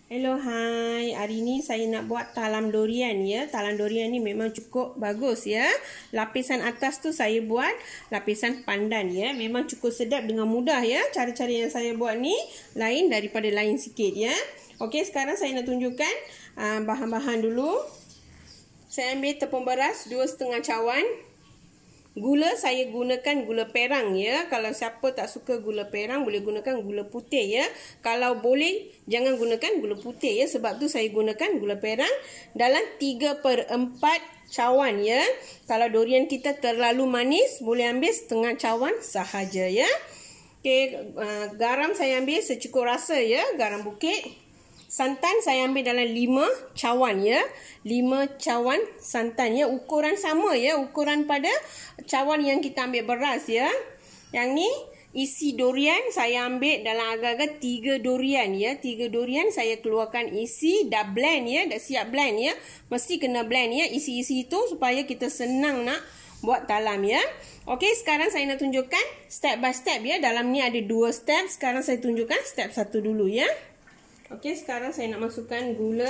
Hello, hai. Hari ni saya nak buat talam durian ya. Talam durian ni memang cukup bagus ya. Lapisan atas tu saya buat lapisan pandan ya. Memang cukup sedap dengan mudah ya. Cara-cara yang saya buat ni lain daripada lain sikit ya. Okey, sekarang saya nak tunjukkan bahan-bahan dulu. Saya ambil tepung beras 2,5 cawan. Gula saya gunakan gula perang ya. Kalau siapa tak suka gula perang boleh gunakan gula putih ya. Kalau boleh jangan gunakan gula putih ya. Sebab tu saya gunakan gula perang dalam 3/4 cawan ya. Kalau durian kita terlalu manis boleh ambil setengah cawan sahaja ya. Okey, garam saya ambil secukup rasa ya, garam bukit. Santan saya ambil dalam 5 cawan ya. 5 cawan santan ya. Ukuran sama ya. Ukuran pada cawan yang kita ambil beras ya. Yang ni isi durian saya ambil dalam agak-agak 3 durian ya. 3 durian saya keluarkan isi. Dah blend ya. Dah siap blend ya. Mesti kena blend ya. Isi-isi itu supaya kita senang nak buat talam ya. Okey, sekarang saya nak tunjukkan step by step ya. Dalam ni ada 2 step. Sekarang saya tunjukkan step 1 dulu ya. Okey, sekarang saya nak masukkan gula.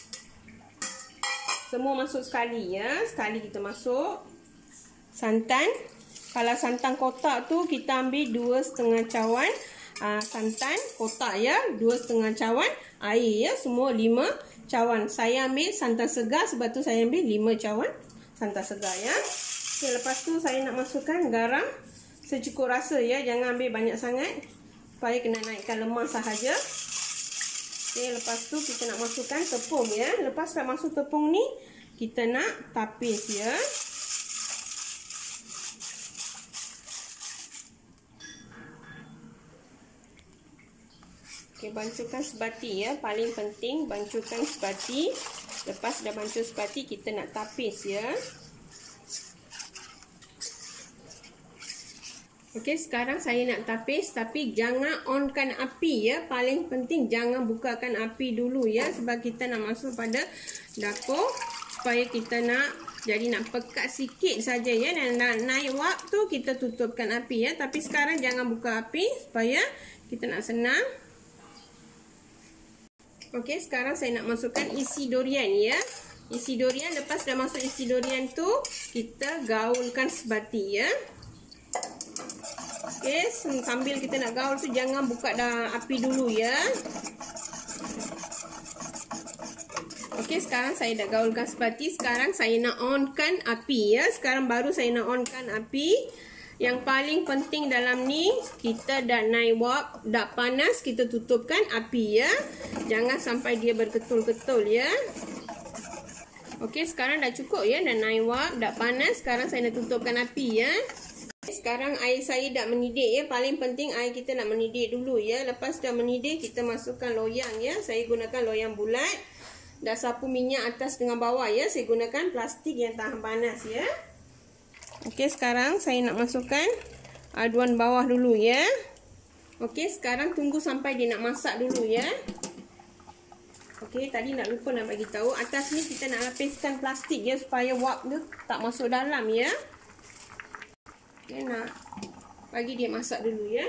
Semua masuk sekali ya. Sekali kita masuk. Santan. Kalau santan kotak tu kita ambil 2,5 cawan santan kotak ya. 2,5 cawan air ya. Semua 5 cawan. Saya ambil santan segar sebab tu saya ambil 5 cawan santan segar ya. Okey, lepas tu saya nak masukkan garam secukup rasa ya. Jangan ambil banyak sangat supaya kena naikkan lemak sahaja. Okey, lepas tu kita nak masukkan tepung ya. Lepas dah masuk tepung ni, kita nak tapis ya. Okey, bancuhkan sebati ya. Paling penting bancuhkan sebati. Lepas dah bancuh sebati, kita nak tapis ya. Okey, sekarang saya nak tapis tapi jangan onkan api ya. Paling penting jangan bukakan api dulu ya. Sebab kita nak masuk pada dapur supaya kita nak jadi nak pekat sikit saja ya. Dan nak naik wap tu kita tutupkan api ya. Tapi sekarang jangan buka api supaya kita nak senang. Okey, sekarang saya nak masukkan isi durian ya. Isi durian, lepas dah masuk isi durian tu kita gaulkan sebati ya. Okey, sambil kita nak gaul tu jangan buka dah api dulu ya. Okey, sekarang saya dah gaulkan sebati. Sekarang saya nak onkan api ya. Sekarang baru saya nak onkan api. Yang paling penting dalam ni, kita dah naik wap, dah panas, kita tutupkan api ya. Jangan sampai dia berketul-ketul ya. Okey, sekarang dah cukup ya. Dah naik wap, dah panas. Sekarang saya nak tutupkan api ya. Sekarang air saya dah mendidih ya. Paling penting air kita nak mendidih dulu ya. Lepas dah mendidih kita masukkan loyang ya. Saya gunakan loyang bulat. Dah sapu minyak atas dengan bawah ya. Saya gunakan plastik yang tahan panas ya. Okey, sekarang saya nak masukkan aduan bawah dulu ya. Okey, sekarang tunggu sampai dia nak masak dulu ya. Okey, tadi nak lupa nak bagi tahu, atas ni kita nak lapiskan plastik ya supaya wap tu tak masuk dalam ya. Okey, nak bagi dia masak dulu ya.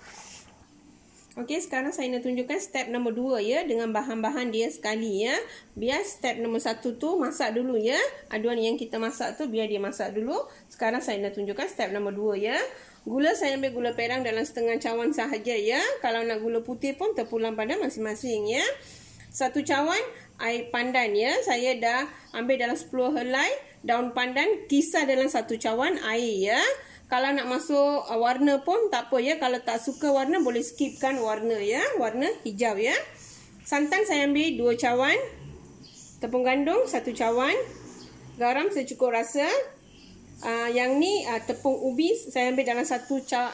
Okey, sekarang saya nak tunjukkan step nombor 2 ya. Dengan bahan-bahan dia sekali ya. Biar step nombor 1 tu masak dulu ya. Aduan yang kita masak tu biar dia masak dulu. Sekarang saya nak tunjukkan step nombor 2 ya. Gula saya ambil gula perang dalam setengah cawan sahaja ya. Kalau nak gula putih pun terpulang pada masing-masing ya. 1 cawan air pandan ya. Saya dah ambil dalam 10 helai daun pandan, kisar dalam 1 cawan air ya. Kalau nak masuk warna pun tak apa ya. Kalau tak suka warna boleh skipkan warna ya. Warna hijau ya. Santan saya ambil 2 cawan. Tepung gandum 1 cawan. Garam secukup rasa. Yang ni tepung ubi saya ambil dalam 1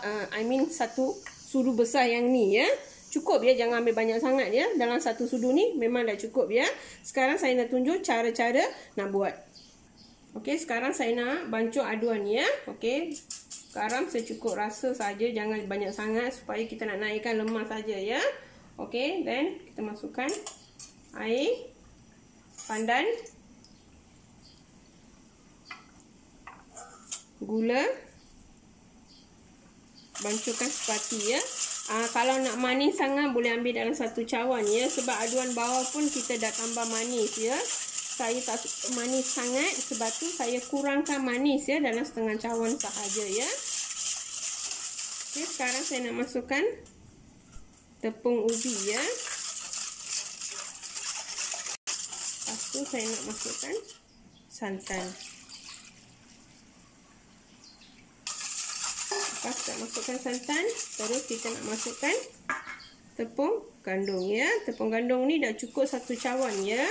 sudu besar yang ni ya. Cukup ya, jangan ambil banyak sangat ya. Dalam 1 sudu ni memang dah cukup ya. Sekarang saya nak tunjuk cara-cara nak buat. Okey, sekarang saya nak bancuh aduan ya. Okey. Garam secukup rasa saja, jangan banyak sangat supaya kita nak naikkan lemak saja ya. Okey, then kita masukkan air pandan, gula, bancuhkan sebati ya. Kalau nak manis sangat boleh ambil dalam satu cawan ya. Sebab aduan bawah pun kita dah tambah manis ya. Saya tak suka manis sangat, sebab tu saya kurangkan manis ya dalam setengah cawan sahaja ya. Okey, sekarang saya nak masukkan tepung ubi ya. Lepas tu saya nak masukkan santan. Lepas kita masukkan santan, terus kita nak masukkan tepung gandum ya. Tepung gandum ni dah cukup satu cawan ya.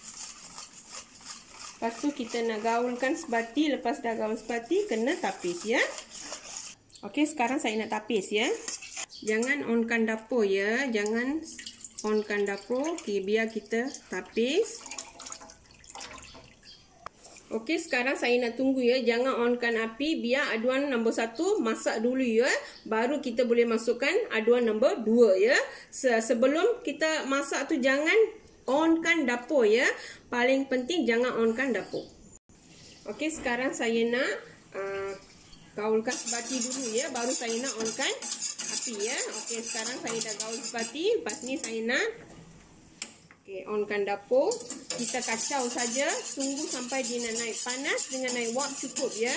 Lepas tu kita nak gaulkan sebati. Lepas dah gaul sebati, kena tapis ya. Okey, sekarang saya nak tapis ya. Jangan onkan dapur ya. Jangan onkan dapur. Okay, biar kita tapis. Okey, sekarang saya nak tunggu ya. Jangan onkan api. Biar aduan nombor 1 masak dulu ya. Baru kita boleh masukkan aduan nombor 2 ya. Sebelum kita masak tu jangan onkan dapur ya. Paling penting jangan onkan dapur. Okey, sekarang saya nak gaulkan sebati dulu ya. Baru saya nak onkan api ya. Okey, sekarang saya dah gaul sebati. Lepas ni saya nak onkan dapur. Kita kacau saja. Tunggu sampai dia nak naik panas dengan naik wap cukup ya.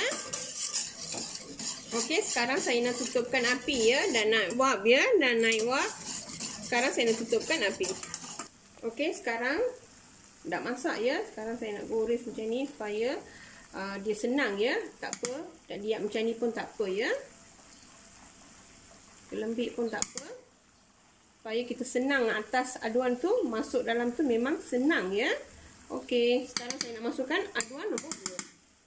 Okey, sekarang saya nak tutupkan api ya. Dan naik wap ya. Dan naik wap. Sekarang saya nak tutupkan api. Okey, sekarang dah masak ya. Sekarang saya nak gores macam ni supaya dia senang ya. Tak apa. Tak diam macam ni pun tak apa ya. Kelembik pun tak apa. Supaya kita senang atas aduan tu masuk dalam tu memang senang ya. Okey, sekarang saya nak masukkan aduan nombor 2.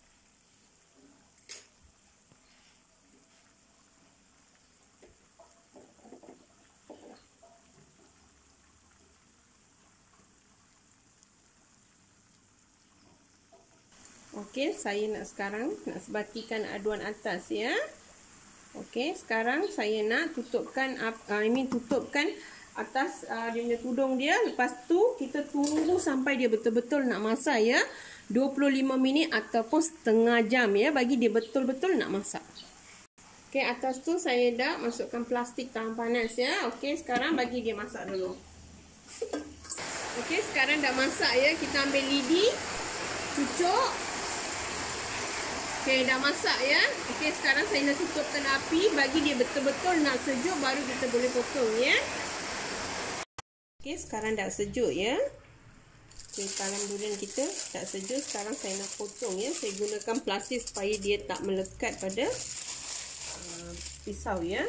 Okey, saya nak sekarang nak sebatikan aduan atas ya. Okey, sekarang saya nak tutupkan tutupkan atas dia punya tudung dia. Lepas tu kita tunggu sampai dia betul-betul nak masak ya. 25 minit ataupun setengah jam ya, bagi dia betul-betul nak masak. Okey, atas tu saya dah masukkan plastik tahan panas ya. Okey, sekarang bagi dia masak dulu. Okey, sekarang dah masak ya. Kita ambil lidi, cucuk. Okey, dah masak ya. Okey, sekarang saya nak tutupkan api. Bagi dia betul-betul nak sejuk, baru kita boleh potong ya. Okey, sekarang dah sejuk ya. Okey, talam durian kita dah sejuk. Sekarang saya nak potong ya. Saya gunakan plastik supaya dia tak melekat pada pisau ya.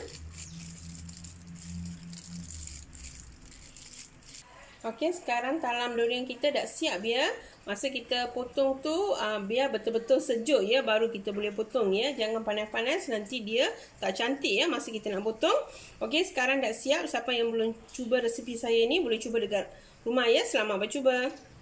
Okey, sekarang talam durian kita dah siap ya. Masa kita potong tu biar betul-betul sejuk ya, baru kita boleh potong ya. Jangan panas-panas, nanti dia tak cantik ya masa kita nak potong. Okey, sekarang dah siap. Siapa yang belum cuba resepi saya ni boleh cuba dekat rumah ya. Selamat bercuba.